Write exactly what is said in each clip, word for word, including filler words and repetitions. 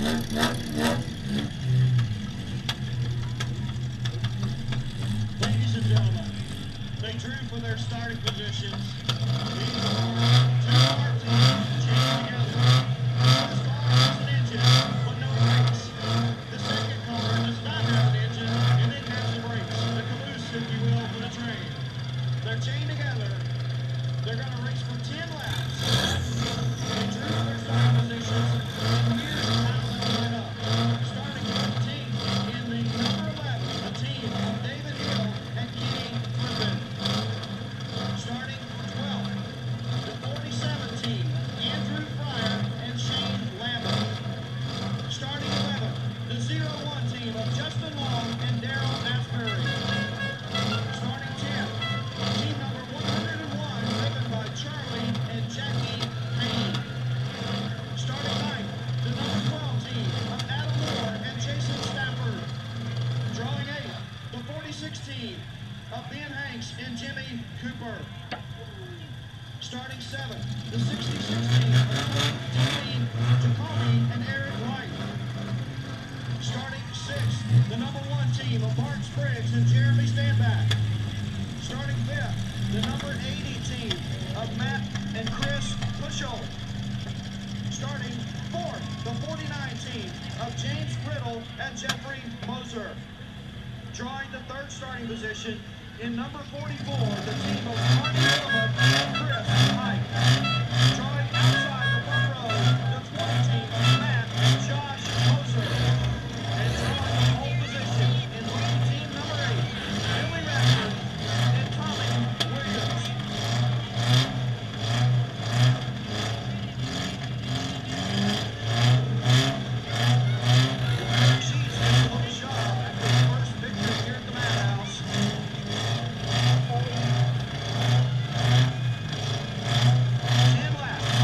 Ladies and gentlemen, they drew for their starting positions. These are two car teams chained together. The first car has an engine, but no brakes. The second car does not have an engine, and it has the brakes, the caboose, if you will, for the train. They're chained together. They're going to race for ten laps. They drew for their starting positions, and here's how they'll line up. Starting fifteenth in the number eleven, the team of David Hill and Kenny Flippin. Starting twelfth, the forty-seven team, Andrew Fryer and Shane Lambert. Starting eleventh, the oh one team of Justin Long and Daryl Asbury. Starting tenth, team number one hundred one, driven by Charlie and Jackie Payne. Starting ninth, the number twelve team of Adam Moore and Jason Stafford. Drawing eighth, the forty-six team of Ben Hanks and Jimmy Cooper. Starting seventh, the sixty-six team of Tony Jacoby and Eric White. Starting sixth, the number one team of Bart Spriggs and Jeremy Standback. Starting fifth, the number eighty team of Matt and Chris Bushel. Starting fourth, the forty-nine team of James Riddle and Jeffrey Moser. Drawing the third starting position in number forty-four, the team of Marty Phillip and Chris Pike. Drawing outside the front row, the twenty team of Matt and Josh Moser. And drawing the pole position in lead team number eight, Billy Radford and Tommy Williams. She's going to look sharp after the first victory here at the Madhouse. Ten laps.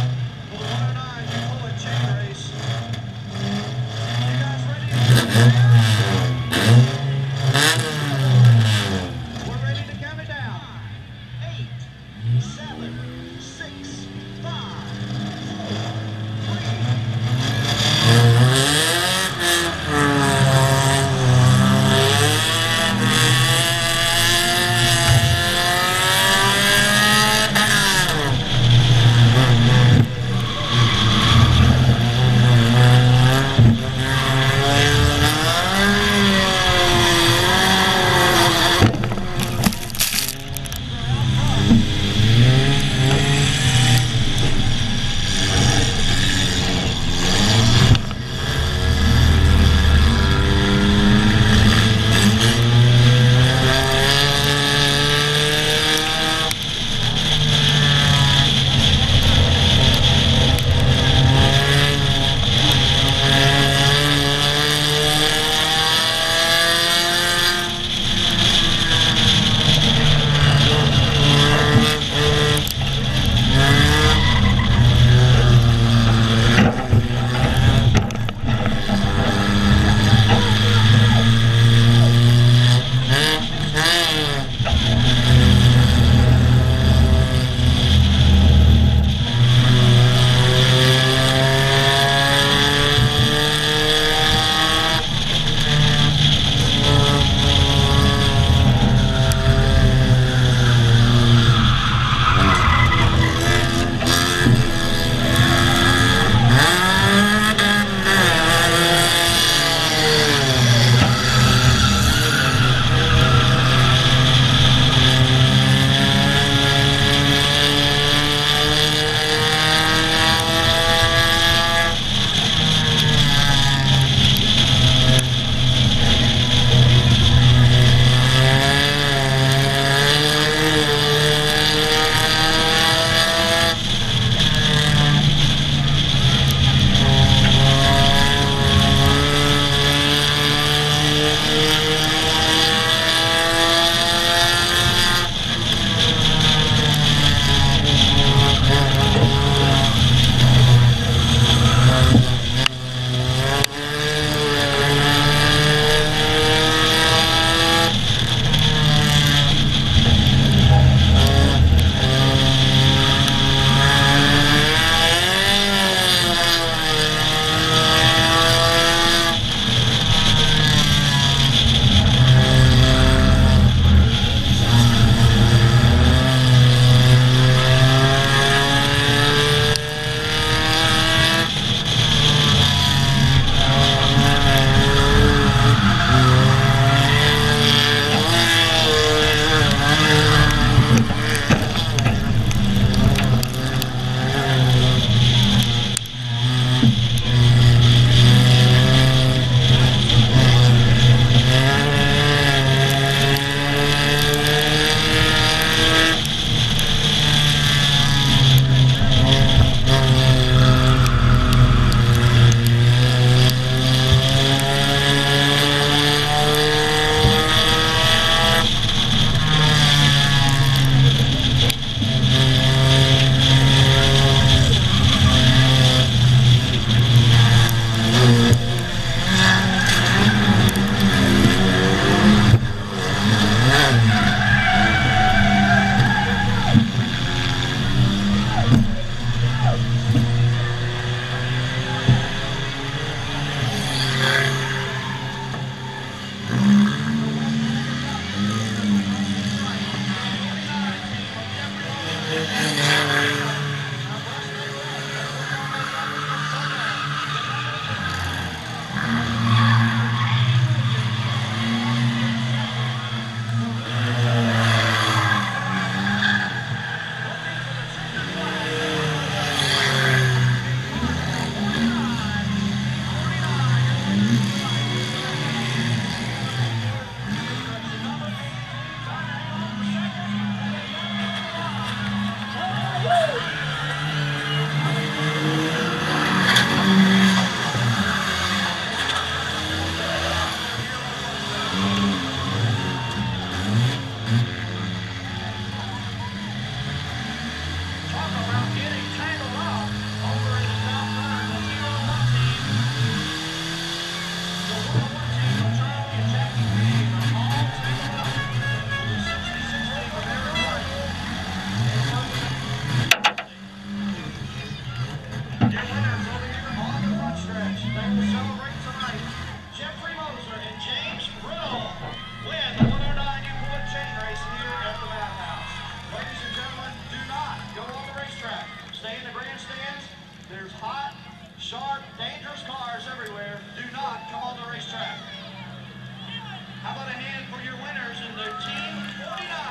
dangerous cars everywhere. Do not come on the racetrack. How about a hand for your winners in the Team forty-nine?